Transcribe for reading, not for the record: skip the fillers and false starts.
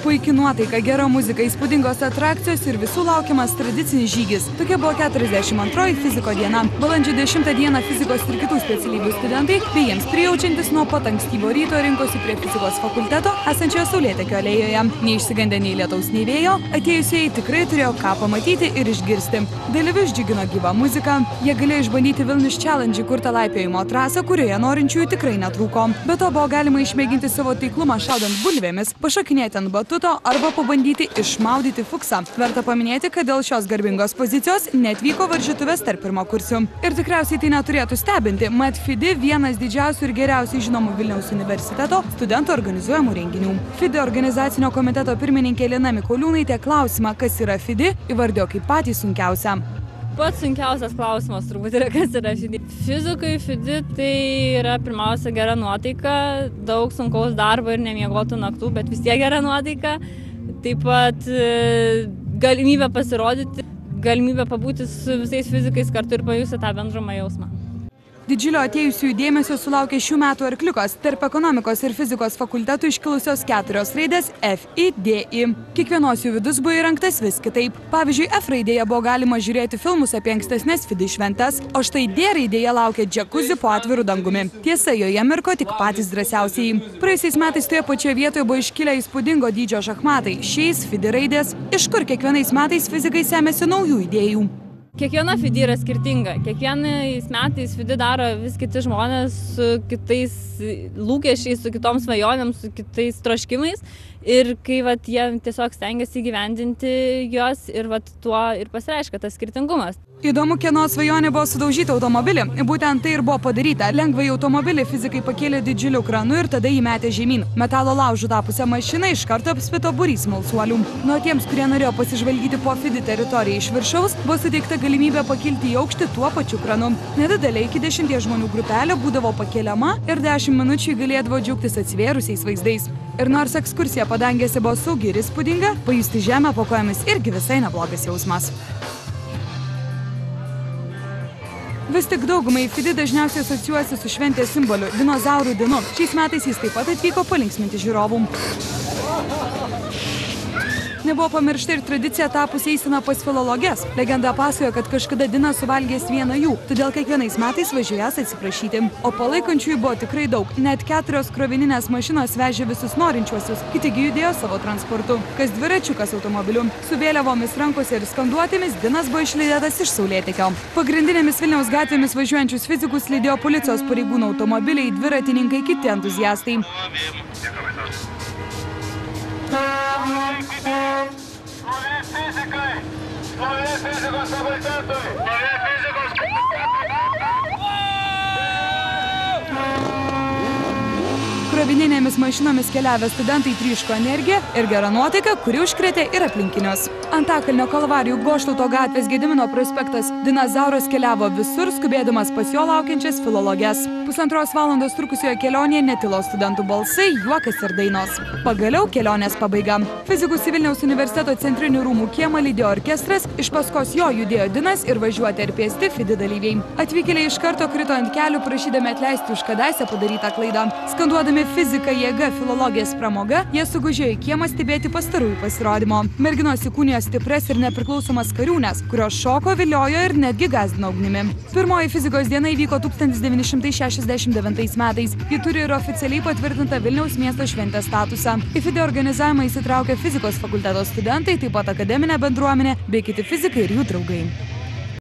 Puiki nuotaika, gera muzika, įspūdingos atrakcijos ir visų laukiamas tradicinis žygis. Tokia buvo 42 fiziko diena. Balandžio 10 dieną fizikos ir kitų specialybių studentai, bei jiems prijaučiantis nuo pat ankstyvo ryto rinkosi prie fizikos fakulteto esančioje Saulėtekio alėjoje. Neišsigandę nei lietaus, nei vėjo, atėjusieji tikrai turėjo ką pamatyti ir išgirsti. Dalyvius džiugino gyva muzika. Jie galėjo išbandyti Vilnius Challenge kurtą laipiojimo trasą, kurioje norinčiųjų tikrai netrūko. Be to buvo galima išmėginti savo taiklumą šaudant bulvėmis, pašokinėti ant batuto arba pabandyti išmaudyti fuksą. Verta paminėti, kad dėl šios garbingos pozicijos netvyko varžytuvės tarp pirmakursių. Ir tikriausiai tai neturėtų stebinti, mat FIDI vienas didžiausių ir geriausiai žinomų Vilniaus universiteto studentų organizuojamų renginių. FIDI organizacinio komiteto pirmininkė Lina Mikoliūnaitė klausimą, kas yra FIDI, įvardėjo kaip patį sunkiausią. Pats sunkiausias klausimas turbūt yra, kas yra FIDI. Fizikai FIDI tai yra pirmiausia gera nuotaika, daug sunkaus darbo ir nemiegotų naktų, bet vis tiek gera nuotaika. Taip pat galimybė pasirodyti, galimybė pabūti su visais fizikais kartu ir pajusti tą bendrumą jausmą. Didžiulio atėjusiųjų dėmesio sulaukė šių metų arkliukas, tarp ekonomikos ir fizikos fakultetų iškilusios 4 raidės FIDI. Kiekvienos jų vidus buvo įrengtas vis kitaip. Pavyzdžiui, F raidėje buvo galima žiūrėti filmus apie ankstesnės FIDI šventes, o štai D raidėje laukia džakuzi po atviru dangumi. Tiesa, joje mirko tik patys drąsiausiai. Praėjusiais metais toje pačioje vietoje buvo iškilę įspūdingo dydžio šachmatai. Šiais FIDI raidės, iš kur kiekvienais metais fizikai semėsi naujų idėjų. Kiekviena FIDI yra skirtinga. Kiekvienais metais FIDI daro vis kiti žmonės su kitais lūkesčiais, su kitom svajonėm, su kitais troškimais. Ir kai jie tiesiog stengiasi įgyvendinti juos ir tuo ir pasireiškia tas skirtingumas. Įdomu, kieno svajonė buvo sudaužyti automobilį. Būtent tai ir buvo padaryta. Lengvąjį automobilį fizikai pakėlė didžiuliu kranu ir tada jį metė žemyn. Metalo laužų tapusią mašiną iš karto apspito būrys smalsuolių. Nuo tiems, kurie norėjo pasižvalgyti po FIDI teritoriją iš viršaus, buvo suteikta galimybė pakilti į aukštį tuo pačiu kranu. Nedidelė iki 10 žmonių grupelė būdavo pakeliama ir 10 minučių galėdavo džiaugtis atsivėrusiais vaizdais. Ir nors ekskursija padangėse buvo saugi ir įspūdinga, pajusti žemę po kojomis irgi visai neblogas jausmas. Vis tik daugumai FIDI dažniausiai asocijuojasi su šventės simboliu – dinozaurų dienu. Šiais metais jis taip pat atvyko palinksminti žiūrovų. Nebuvo pamiršta ir tradicija tapusi eisena pas filologes. Legenda pasakoja, kad kažkada Dinas suvalgęs vieną jų, todėl kiekvienais metais važiuojas atsiprašyti. O palaikančiųjų buvo tikrai daug. Net 4 krovininės mašinos vežė visus norinčiuosius, kitigi judėjo savo transportu. Kas dviračiu, kas automobiliu. Su vėliavomis rankose ir skanduotėmis Dinas buvo išlydėtas iš Saulėtekio. Pagrindinėmis Vilniaus gatvėmis važiuojančius fizikus lydėjo policijos pareigūnų automobiliai, dviratininkai, kiti entuziastai. Krovininėmis mašinomis keliavę studentai tryško energiją ir gerą nuotaiką, kuri užkrėtė ir aplinkinius. Antakalnio Kalvarijų Goštauto gatvės Gedimino prospektas dinozauras keliavo visur, skubėdamas pas jo laukiančias filologes. 1,5 valandos trukusioje kelionėje netilo studentų balsai, juokas ir dainos. Pagaliau kelionės pabaiga. Fizikus į Vilniaus universiteto centrinių rūmų kiemą lydėjo orkestras, iš paskos jo judėjo Dinas ir važiuoti ir pėsti FIDI dalyviai. Atvykėliai iš karto krito ant kelių, prašydami atleisti už kadaise padarytą klaidą. Skanduodami fizika, jėga, filologijos pramoga, jie sugužėjo į kiemą stebėti pastarųjų pasirodymo. Merginos įkūnijo stipres ir nepriklausomas kariūnes, kurios šoko, viliojo ir netgi gąsdino ugnimi. Pirmoji fizikos diena įvyko 1969 metais. Ji turi ir oficialiai patvirtintą Vilniaus miesto šventės statusą. Į FIDI organizavimą įsitraukė fizikos fakulteto studentai, taip pat akademinė bendruomenė bei kiti fizikai ir jų draugai.